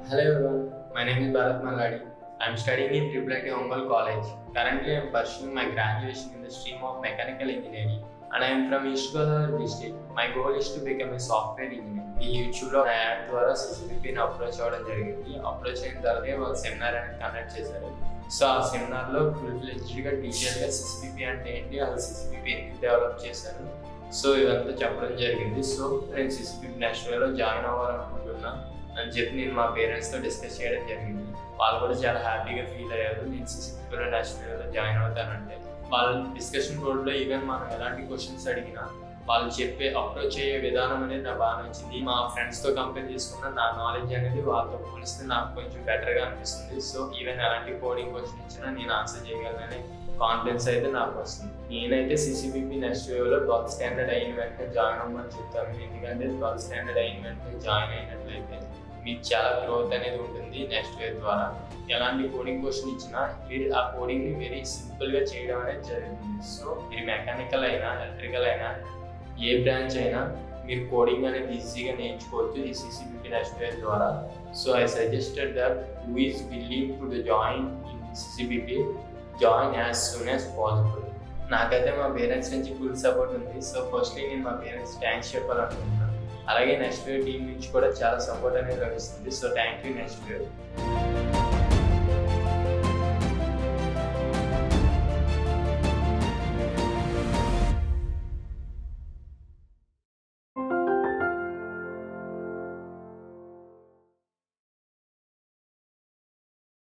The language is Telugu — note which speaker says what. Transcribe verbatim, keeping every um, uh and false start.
Speaker 1: Hello everyone, my name is Bharath. I am studying in I I I T Ongole College. Currently I am pursuing my graduation in the stream of mechanical engineering and I am from East Godavari district. My goal is to become a software engineer. ఈ యూట్యూబ్లో నా యాడ్ ద్వారా సిసిబిపిని అప్రోచ్ అవ్వడం జరిగింది. అప్రోచ్ అయిన తర్వాత వాళ్ళు సెమినార్ అనేది కండక్ట్ చేశారు. సో ఆ సెమినార్లో ఫుల్ ఫ్లెడ్జ్డ్గా డీటెయిల్గా సిసిబిపి అంటే ఏంటి, అసలు సిసిబిపి ఎందుకు డెవలప్ చేశారు, సో ఇదంతా చెప్పడం జరిగింది. సో నేను సిసిబిపి నెక్స్ట్ వేలో జాయిన్ అవ్వాలనుకుంటున్నా అని చెప్పి నేను మా పేరెంట్స్తో డిస్కస్ చేయడం జరిగింది. వాళ్ళు కూడా చాలా హ్యాపీగా ఫీల్ అయ్యారు నేను సిసిబిపిలో నెక్స్ట్ వేలో జాయిన్ అవుతానంటే. వాళ్ళ డిస్కషన్ బోర్డులో ఈవెన్ మనం ఎలాంటి క్వశ్చన్స్ అడిగినా వాళ్ళు చెప్పే అప్రోచ్ అయ్యే విధానం అనేది నాకు బాగా నచ్చింది. మా ఫ్రెండ్స్తో కంపేర్ చేసుకున్న నా నాలెడ్జ్ అనేది వాళ్ళతో పోలిస్తే నాకు కొంచెం బెటర్గా అనిపిస్తుంది. సో ఈవెన్ ఎలాంటి కోడింగ్ క్వశ్చన్ ఇచ్చినా నేను ఆన్సర్ చేయగలననే కాన్ఫిడెన్స్ అయితే నాకు వస్తుంది. నేనైతే సిసిబిపి నెక్స్ట్ వేవ్లో ట్వెల్త్ స్టాండర్డ్ అయిన వెంటనే జాయిన్ అవ్వమని చెప్తాను. ఎందుకంటే ట్వెల్త్ స్టాండర్డ్ అయిన వెంటనే జాయిన్ అయినట్లయితే మీకు చాలా గ్రోత్ అనేది ఉంటుంది నెక్స్ట్ వేవ్ ద్వారా. ఎలాంటి కోడింగ్ క్వశ్చన్ ఇచ్చినా మీరు ఆ కోడింగ్ని వెరీ సింపుల్గా చేయడం అనేది జరుగుతుంది. సో మీరు మెకానికల్ అయినా ఎలక్ట్రికల్ అయినా ఏ బ్రాంచ్ అయినా మీరు కోడింగ్ అనేది ఈజీగా నేర్చుకోవచ్చు ఈ సిసిబిపి నెక్స్ట్ వేవ్ ద్వారా. So I suggested that who is willing to join in CCBP join as soon as possible. నాకైతే మా పేరెంట్స్ నుంచి ఫుల్ సపోర్ట్ ఉంది. సో ఫస్ట్లీ నేను మా పేరెంట్స్ థ్యాంక్స్ చెప్పాలనుకుంటున్నాను. అలాగే నెక్స్ట్ వేవ్ టీం నుంచి కూడా చాలా సపోర్ట్ అనేది లభిస్తుంది. So thank you next wave.